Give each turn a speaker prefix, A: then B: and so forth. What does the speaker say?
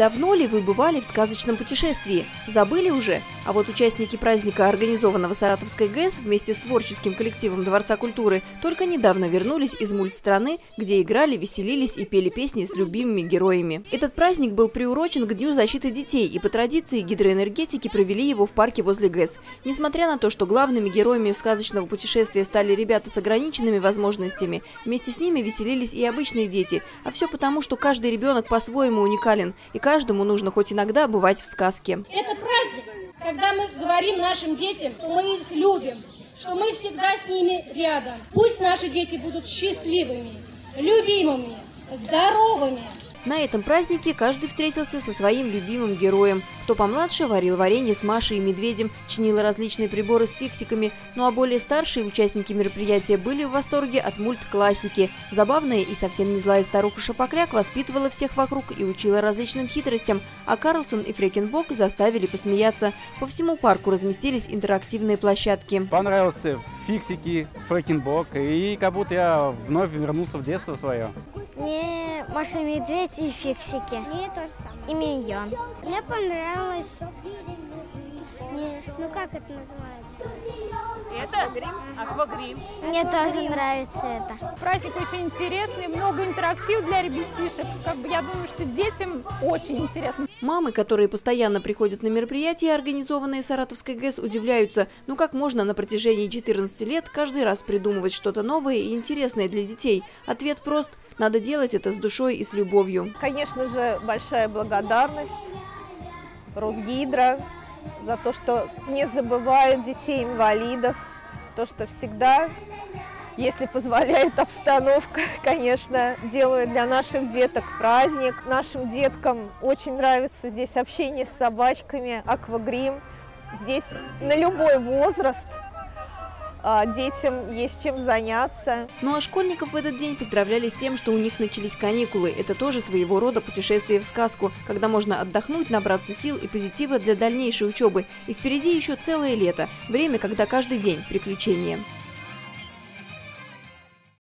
A: давно ли вы бывали в сказочном путешествии? Забыли уже? А вот участники праздника, организованного Саратовской ГЭС вместе с творческим коллективом Дворца культуры, только недавно вернулись из мультстраны, где играли, веселились и пели песни с любимыми героями. Этот праздник был приурочен к Дню защиты детей, и по традиции гидроэнергетики провели его в парке возле ГЭС. Несмотря на то, что главными героями сказочного путешествия стали ребята с ограниченными возможностями, вместе с ними веселились и обычные дети. А все потому, что каждый ребенок по-своему уникален, и каждому нужно хоть иногда бывать в сказке.
B: Это праздник, когда мы говорим нашим детям, что мы их любим, что мы всегда с ними рядом. Пусть наши дети будут счастливыми, любимыми, здоровыми.
A: На этом празднике каждый встретился со своим любимым героем. Кто помладше варил варенье с Машей и Медведем, чинил различные приборы с фиксиками. Ну а более старшие участники мероприятия были в восторге от мульт-классики. Забавная и совсем не злая старуха Шапокляк воспитывала всех вокруг и учила различным хитростям, а Карлсон и Фрекенбок заставили посмеяться. По всему парку разместились интерактивные площадки.
C: Понравился фиксики, Фрекенбок, и как будто я вновь вернулся в детство свое.
D: Мне Маша и Медведь и фиксики. Мне тоже самое. И Миньон. Мне понравилось. Ну как это называется?
E: Это аквагрим.
D: Мне тоже нравится это.
E: Праздник очень интересный, много интерактив для ребятишек. Я думаю, что детям очень интересно.
A: Мамы, которые постоянно приходят на мероприятия, организованные Саратовской ГЭС, удивляются, ну как можно на протяжении 14 лет каждый раз придумывать что-то новое и интересное для детей? Ответ прост – надо делать это с душой и с любовью.
F: Конечно же, большая благодарность Росгидро за то, что не забывают детей-инвалидов, то, что всегда, если позволяет обстановка, конечно, делают для наших деток праздник. Нашим деткам очень нравится здесь общение с собачками, аквагрим. Здесь на любой возраст детям есть чем заняться.
A: Ну а школьников в этот день поздравляли с тем, что у них начались каникулы. Это тоже своего рода путешествие в сказку, когда можно отдохнуть, набраться сил и позитива для дальнейшей учебы. И впереди еще целое лето. Время, когда каждый день приключения.